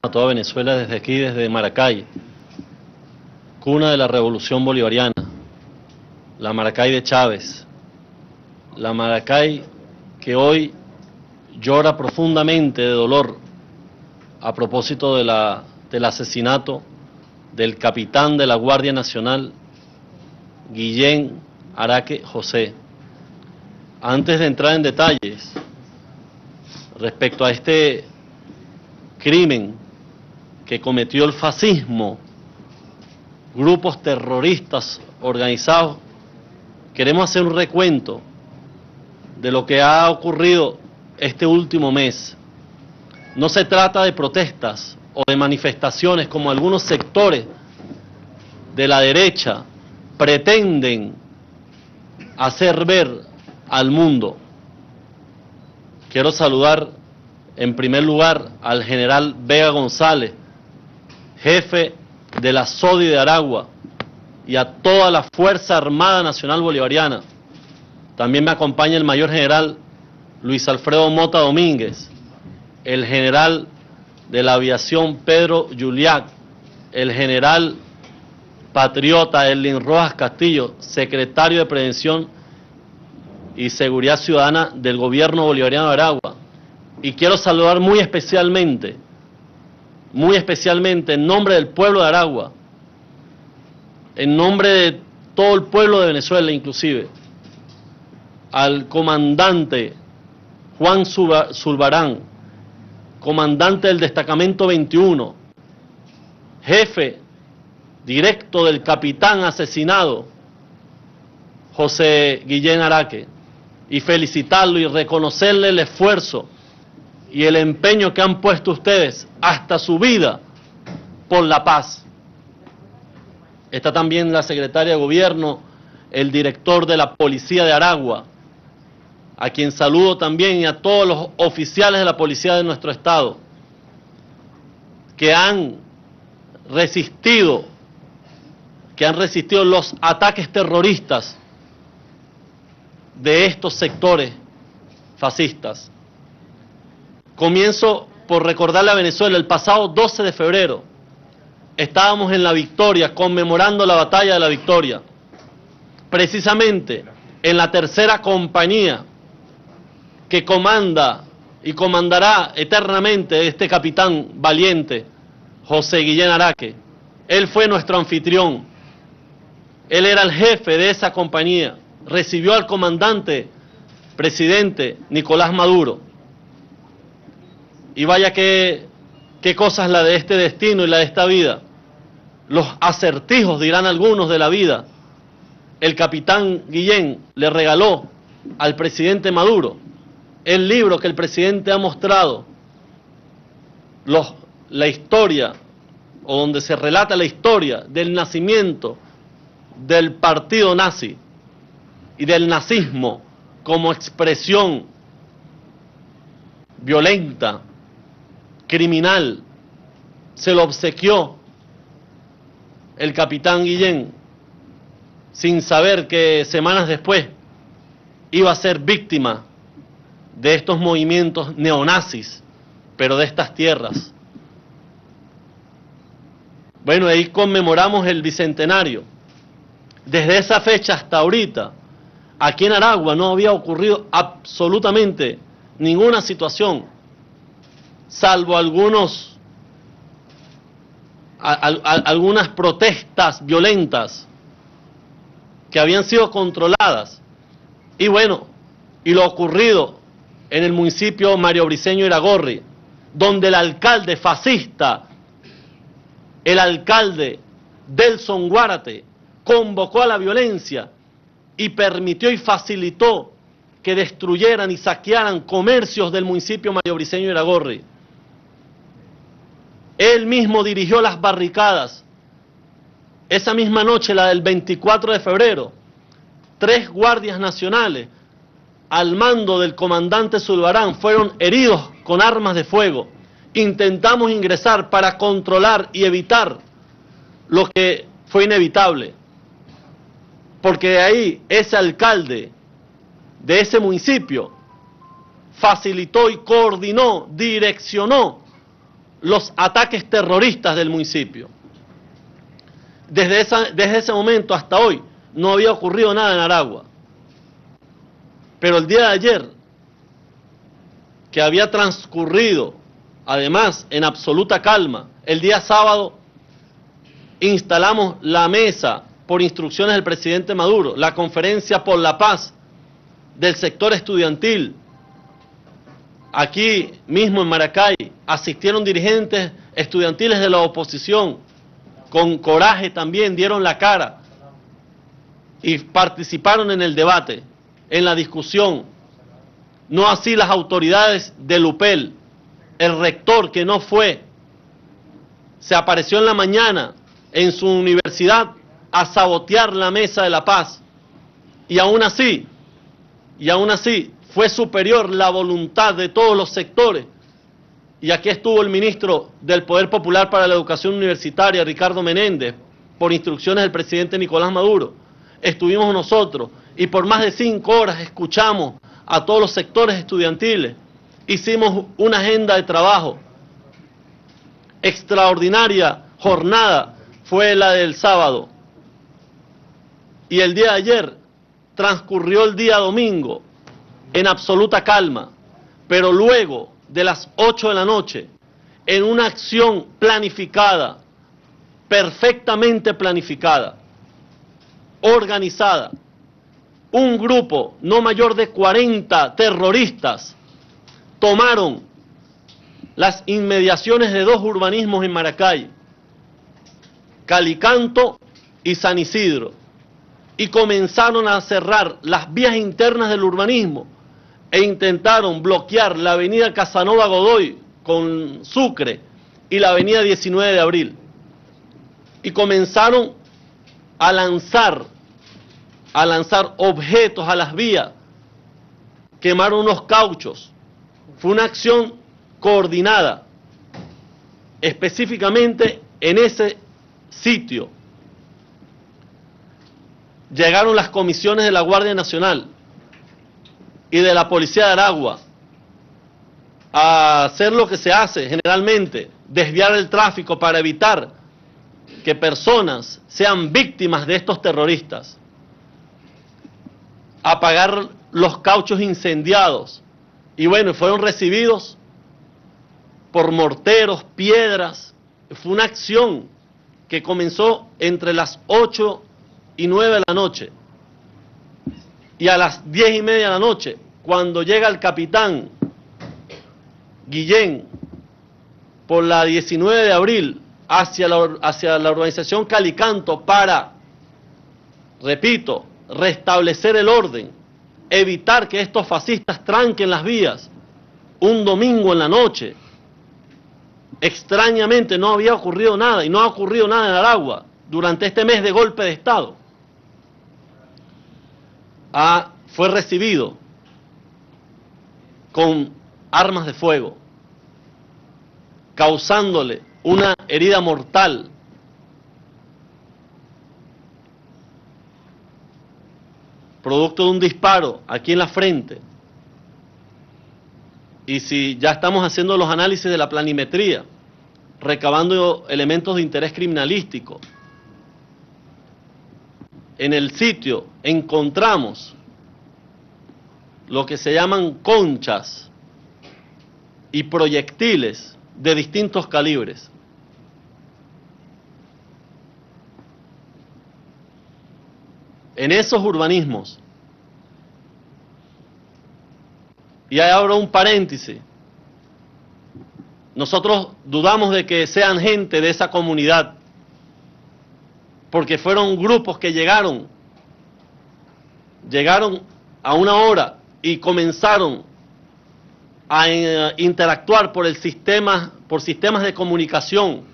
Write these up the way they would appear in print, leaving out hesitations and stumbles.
a toda Venezuela desde aquí, desde Maracay, cuna de la revolución bolivariana, la Maracay de Chávez, la Maracay que hoy llora profundamente de dolor a propósito del asesinato del capitán de la Guardia Nacional, Guillén Araque José. Antes de entrar en detalles respecto a este crimen que cometió el fascismo, grupos terroristas organizados, queremos hacer un recuento de lo que ha ocurrido este último mes. No se trata de protestas o de manifestaciones como algunos sectores de la derecha pretenden hacer ver al mundo. Quiero saludar en primer lugar al general Vega González, jefe de la SODI de Aragua, y a toda la Fuerza Armada Nacional Bolivariana. También me acompaña el mayor general Luis Alfredo Mota Domínguez, el general de la aviación Pedro Juliac, el general patriota Elin Rojas Castillo, secretario de Prevención y Seguridad Ciudadana del Gobierno Bolivariano de Aragua. Y quiero saludar muy especialmente en nombre del pueblo de Aragua, en nombre de todo el pueblo de Venezuela inclusive, al comandante Juan Zulbarán, comandante del destacamento 21, jefe directo del capitán asesinado José Guillén Araque, y felicitarlo y reconocerle el esfuerzo y el empeño que han puesto ustedes hasta su vida por la paz. Está también la secretaria de Gobierno, el director de la Policía de Aragua, a quien saludo también, y a todos los oficiales de la policía de nuestro estado, que han resistido los ataques terroristas de estos sectores fascistas. Comienzo por recordarle a Venezuela, el pasado 12 de febrero estábamos en La Victoria, conmemorando la batalla de La Victoria, precisamente en la tercera compañía que comanda y comandará eternamente este capitán valiente, José Guillén Araque. Él fue nuestro anfitrión, él era el jefe de esa compañía, recibió al comandante presidente Nicolás Maduro. Y vaya qué cosas la de este destino y la de esta vida. Los acertijos, dirán algunos, de la vida. El capitán Guillén le regaló al presidente Maduro el libro que el presidente ha mostrado, la historia, o donde se relata la historia del nacimiento del partido nazi y del nazismo como expresión violenta, criminal. Se lo obsequió el capitán Guillén sin saber que semanas después iba a ser víctima de estos movimientos neonazis, pero de estas tierras. Bueno, ahí conmemoramos el bicentenario. Desde esa fecha hasta ahorita, aquí en Aragua no había ocurrido absolutamente ninguna situación, salvo algunas protestas violentas que habían sido controladas. Y bueno, y lo ocurrido en el municipio Mario Briceño Iragorri, donde el alcalde fascista, el alcalde Delson Guárate, convocó a la violencia y permitió y facilitó que destruyeran y saquearan comercios del municipio Mario Briceño Iragorri. Él mismo dirigió las barricadas. Esa misma noche, la del 24 de febrero, 3 guardias nacionales al mando del comandante Zulbarán fueron heridos con armas de fuego. Intentamos ingresar para controlar y evitar lo que fue inevitable, porque de ahí ese alcalde de ese municipio facilitó y coordinó, direccionó los ataques terroristas del municipio. Desde ese momento hasta hoy no había ocurrido nada en Aragua. Pero el día de ayer, que había transcurrido, además, en absoluta calma, el día sábado instalamos la mesa por instrucciones del presidente Maduro, la conferencia por la paz del sector estudiantil. Aquí mismo en Maracay asistieron dirigentes estudiantiles de la oposición, con coraje también dieron la cara y participaron en el debate, en la discusión. No así las autoridades del UPEL, el rector que no fue, se apareció en la mañana en su universidad a sabotear la mesa de la paz. Y aún así fue superior la voluntad de todos los sectores. Y aquí estuvo el ministro del Poder Popular para la Educación Universitaria, Ricardo Menéndez, por instrucciones del presidente Nicolás Maduro. Estuvimos nosotros y por más de 5 horas escuchamos a todos los sectores estudiantiles. Hicimos una agenda de trabajo. Extraordinaria jornada fue la del sábado. Y el día de ayer transcurrió el día domingo en absoluta calma, pero luego de las 8 de la noche, en una acción planificada, perfectamente planificada, organizada, un grupo no mayor de 40 terroristas tomaron las inmediaciones de 2 urbanismos en Maracay, Calicanto y San Isidro, y comenzaron a cerrar las vías internas del urbanismo e intentaron bloquear la avenida Casanova Godoy con Sucre y la avenida 19 de Abril. Y comenzaron a lanzar objetos a las vías, quemaron unos cauchos. Fue una acción coordinada, específicamente en ese sitio. Llegaron las comisiones de la Guardia Nacional y de la Policía de Aragua a hacer lo que se hace generalmente, desviar el tráfico para evitar que personas sean víctimas de estos terroristas, apagar los cauchos incendiados, y bueno, fueron recibidos por morteros, piedras. Fue una acción que comenzó entre las 8 y 9 de la noche, y a las 10:30 de la noche, cuando llega el capitán Guillén por la 19 de abril hacia la urbanización Calicanto para, repito, restablecer el orden, evitar que estos fascistas tranquen las vías, un domingo en la noche. Extrañamente no había ocurrido nada, y no ha ocurrido nada en Aragua durante este mes de golpe de Estado. Fue recibido con armas de fuego, causándole una herida mortal. Producto de un disparo aquí en la frente. Y si ya estamos haciendo los análisis de la planimetría, recabando elementos de interés criminalístico, en el sitio encontramos lo que se llaman conchas y proyectiles de distintos calibres. En esos urbanismos, y hay ahora un paréntesis, nosotros dudamos de que sean gente de esa comunidad, porque fueron grupos que llegaron a una hora y comenzaron a interactuar por sistemas de comunicación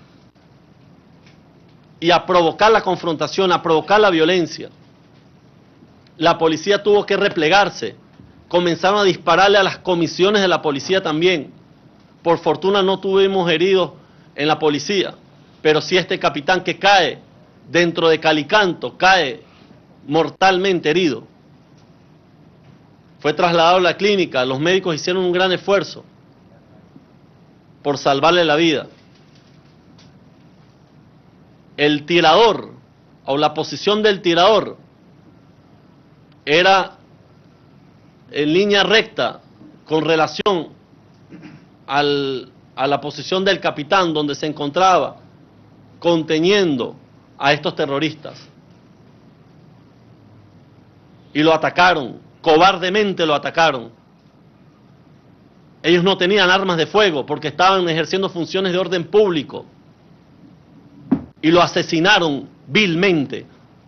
y a provocar la confrontación, a provocar la violencia. La policía tuvo que replegarse, comenzaron a dispararle a las comisiones de la policía también. Por fortuna no tuvimos heridos en la policía, pero sí este capitán que cae dentro de Calicanto, cae mortalmente herido. Fue trasladado a la clínica, los médicos hicieron un gran esfuerzo por salvarle la vida. el tirador o la posición del tirador era en línea recta con relación a la posición del capitán donde se encontraba conteniendo a estos terroristas. Y lo atacaron, cobardemente lo atacaron. Ellos no tenían armas de fuego porque estaban ejerciendo funciones de orden público. Y lo asesinaron vilmente.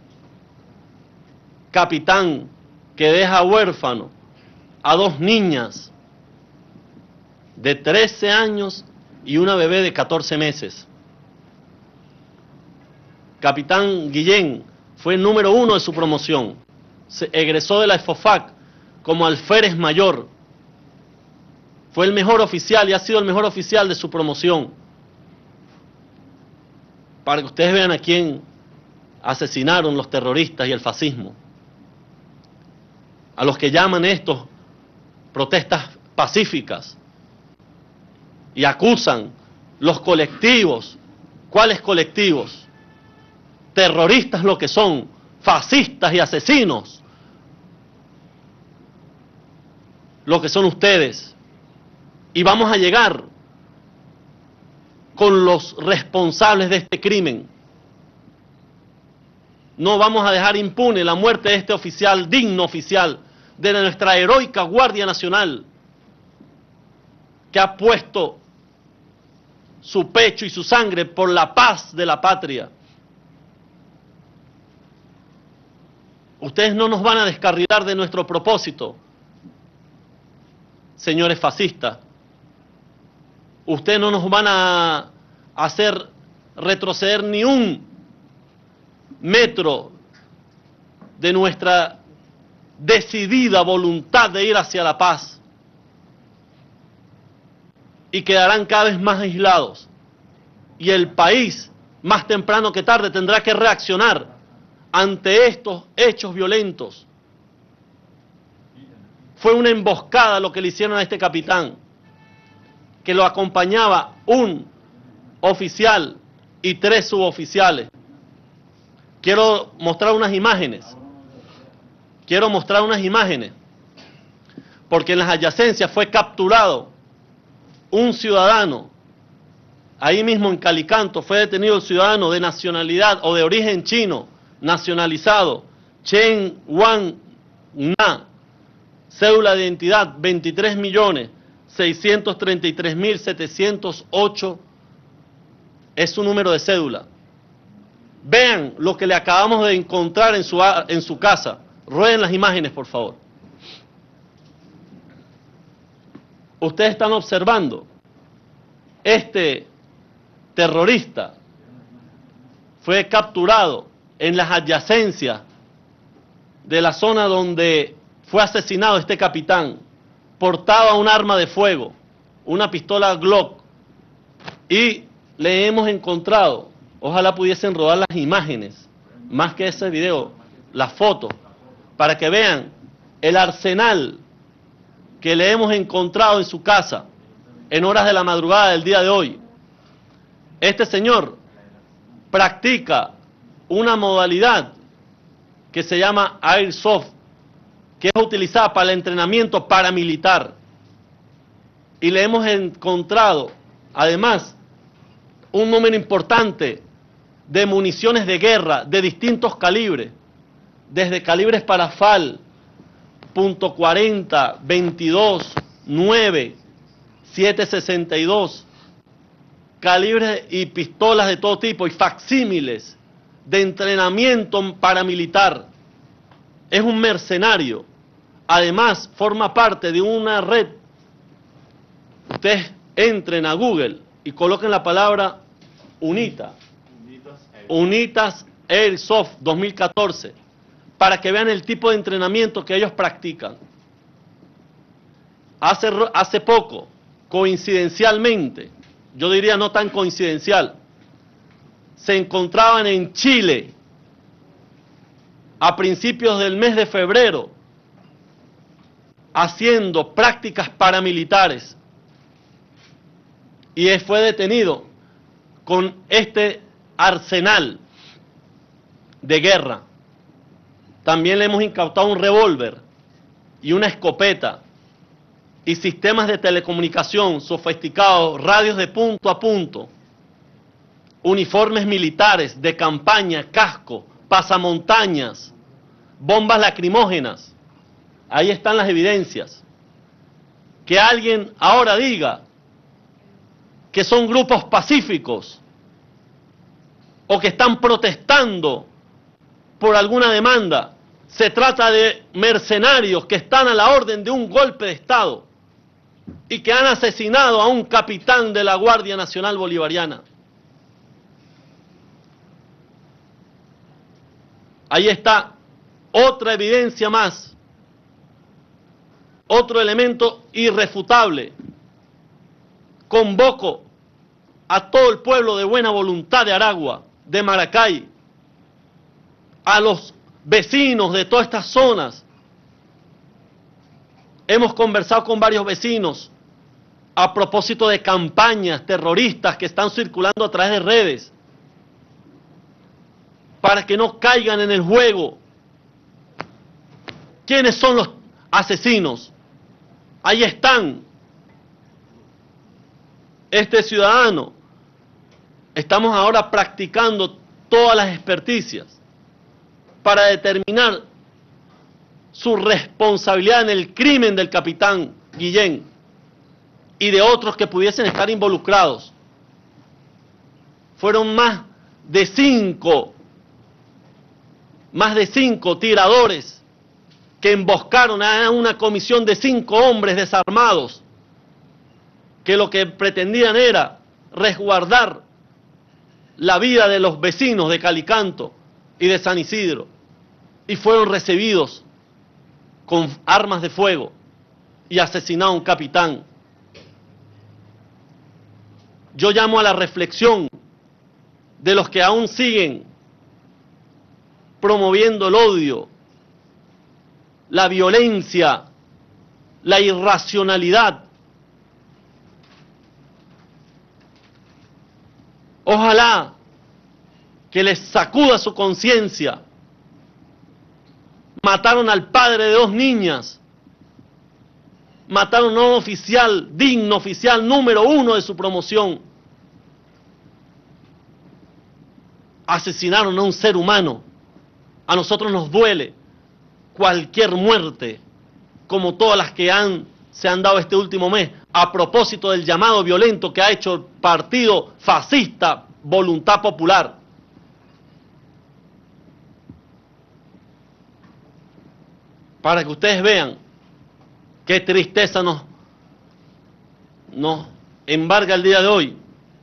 Capitán que deja huérfano a 2 niñas de 13 años y una bebé de 14 meses. Capitán Guillén fue el número 1 de su promoción. Se egresó de la EFOFAC como alférez mayor. Fue el mejor oficial y ha sido el mejor oficial de su promoción. Para que ustedes vean a quién asesinaron los terroristas y el fascismo. A los que llaman estos protestas pacíficas y acusan los colectivos. ¿Cuáles colectivos? Terroristas lo que son, fascistas y asesinos. Lo que son ustedes. Y vamos a llegar con los responsables de este crimen. No vamos a dejar impune la muerte de este oficial, digno oficial, de nuestra heroica Guardia Nacional, que ha puesto su pecho y su sangre por la paz de la patria. Ustedes no nos van a descarrilar de nuestro propósito, señores fascistas. Ustedes no nos van a hacer retroceder ni un metro de nuestra decidida voluntad de ir hacia la paz. Y quedarán cada vez más aislados. Y el país, más temprano que tarde, tendrá que reaccionar ante estos hechos violentos. Fue una emboscada lo que le hicieron a este capitán, que lo acompañaba un oficial y 3 suboficiales. Quiero mostrar unas imágenes. Porque en las adyacencias fue capturado un ciudadano. Ahí mismo en Calicanto fue detenido el ciudadano de nacionalidad o de origen chino, nacionalizado, Chen Wang Na, cédula de identidad 23.633.708, es su número de cédula. Vean lo que le acabamos de encontrar en su casa. Rueden las imágenes, por favor. Ustedes están observando, este terrorista fue capturado en las adyacencias de la zona donde fue asesinado este capitán. Portaba un arma de fuego, una pistola Glock, y le hemos encontrado, ojalá pudiesen rodar las imágenes, más que ese video, las fotos, para que vean el arsenal que le hemos encontrado en su casa en horas de la madrugada del día de hoy. Este señor practica una modalidad que se llama Airsoft, que es utilizada para el entrenamiento paramilitar. Y le hemos encontrado, además, un número importante de municiones de guerra de distintos calibres, desde calibres Parafal, .40, 22, 9, 7.62, calibres y pistolas de todo tipo y facsímiles de entrenamiento paramilitar. Es un mercenario. Además, forma parte de una red. Ustedes entren a Google y coloquen la palabra UNITA, Unitas Airsoft 2014, para que vean el tipo de entrenamiento que ellos practican. Hace poco, coincidencialmente, yo diría no tan coincidencial, se encontraban en Chile a principios del mes de febrero haciendo prácticas paramilitares y fue detenido con este arsenal de guerra. También le hemos incautado un revólver y una escopeta y sistemas de telecomunicación sofisticados, radios de punto a punto, uniformes militares de campaña, casco, pasamontañas, bombas lacrimógenas. Ahí están las evidencias. Que alguien ahora diga que son grupos pacíficos o que están protestando por alguna demanda. Se trata de mercenarios que están a la orden de un golpe de Estado y que han asesinado a un capitán de la Guardia Nacional Bolivariana. Ahí está otra evidencia más, otro elemento irrefutable. Convoco a todo el pueblo de buena voluntad de Aragua, de Maracay, a los vecinos de todas estas zonas. Hemos conversado con varios vecinos a propósito de campañas terroristas que están circulando a través de redes, para que no caigan en el juego. ¿Quiénes son los asesinos? Ahí están. Este ciudadano. Estamos ahora practicando todas las experticias para determinar su responsabilidad en el crimen del capitán Guillén y de otros que pudiesen estar involucrados. Fueron más de cinco tiradores que emboscaron a una comisión de 5 hombres desarmados que lo que pretendían era resguardar la vida de los vecinos de Calicanto y de San Isidro, y fueron recibidos con armas de fuego y asesinado a un capitán. Yo llamo a la reflexión de los que aún siguen promoviendo el odio, la violencia, la irracionalidad. Ojalá que les sacuda su conciencia. Mataron al padre de 2 niñas. Mataron a un oficial, digno oficial número 1 de su promoción. Asesinaron a un ser humano. A nosotros nos duele cualquier muerte, como todas las que se han dado este último mes, a propósito del llamado violento que ha hecho el partido fascista Voluntad Popular. Para que ustedes vean qué tristeza nos embarga el día de hoy.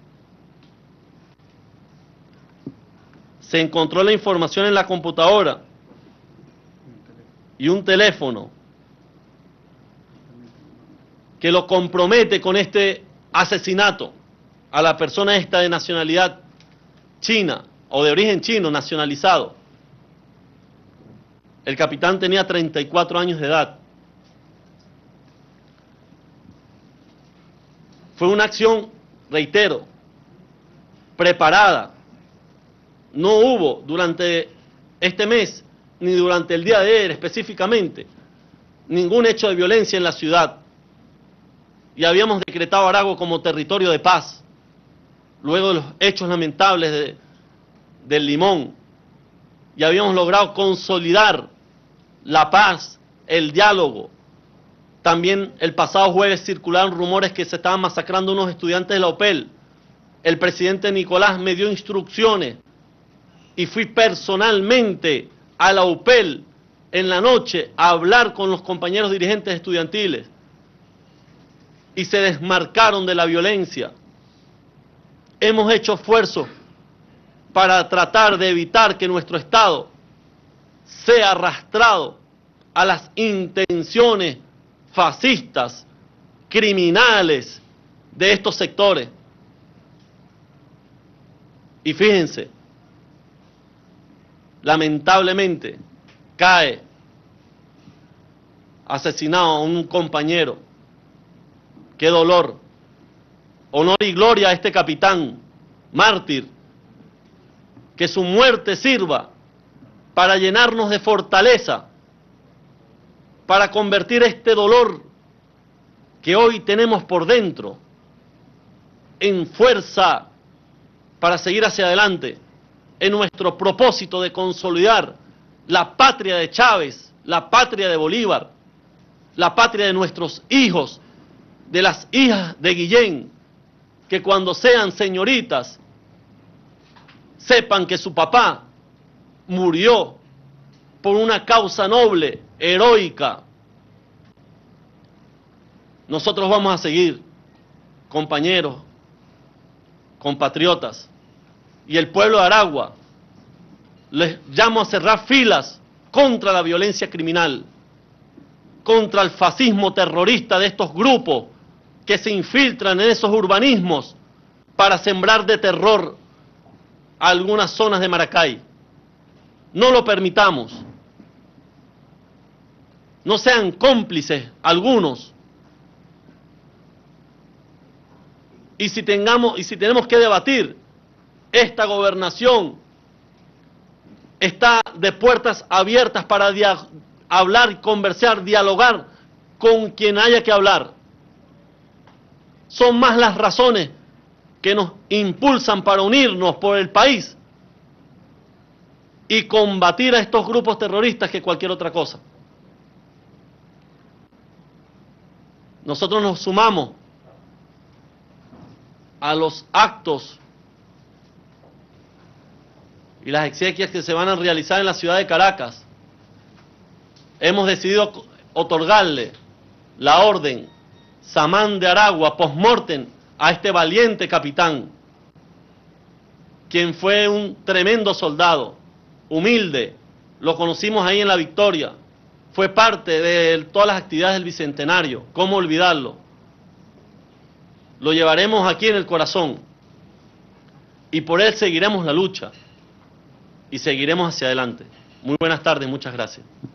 Se encontró la información en la computadora y un teléfono que lo compromete con este asesinato a la persona esta de nacionalidad china o de origen chino nacionalizado. El capitán tenía 34 años de edad. Fue una acción, reitero, preparada. No hubo durante este mes, ni durante el día de ayer específicamente, ningún hecho de violencia en la ciudad. Y habíamos decretado a Aragua como territorio de paz, luego de los hechos lamentables del Limón. Y habíamos logrado consolidar la paz, el diálogo. También el pasado jueves circularon rumores que se estaban masacrando unos estudiantes de la UPEL. El presidente Nicolás me dio instrucciones y fui personalmente a la UPEL en la noche a hablar con los compañeros dirigentes estudiantiles y se desmarcaron de la violencia. Hemos hecho esfuerzos para tratar de evitar que nuestro Estado sea arrastrado a las intenciones fascistas, criminales de estos sectores. Y fíjense, lamentablemente cae asesinado a un compañero. Qué dolor. Honor y gloria a este capitán, mártir, que su muerte sirva para llenarnos de fortaleza, para convertir este dolor que hoy tenemos por dentro en fuerza para seguir hacia adelante, en nuestro propósito de consolidar la patria de Chávez, la patria de Bolívar, la patria de nuestros hijos, de las hijas de Guillén, que cuando sean señoritas sepan que su papá murió por una causa noble, heroica. Nosotros vamos a seguir, compañeros, compatriotas, y el pueblo de Aragua, les llamo a cerrar filas contra la violencia criminal, contra el fascismo terrorista de estos grupos que se infiltran en esos urbanismos para sembrar de terror a algunas zonas de Maracay. No lo permitamos. No sean cómplices algunos. Y si tenemos que debatir, esta gobernación está de puertas abiertas para hablar, conversar, dialogar con quien haya que hablar. Son más las razones que nos impulsan para unirnos por el país y combatir a estos grupos terroristas que cualquier otra cosa. Nosotros nos sumamos a los actos y las exequias que se van a realizar en la ciudad de Caracas. Hemos decidido otorgarle la orden Samán de Aragua post-mortem a este valiente capitán, quien fue un tremendo soldado, humilde, lo conocimos ahí en La Victoria, fue parte de todas las actividades del Bicentenario, ¿cómo olvidarlo? Lo llevaremos aquí en el corazón y por él seguiremos la lucha y seguiremos hacia adelante. Muy buenas tardes, muchas gracias.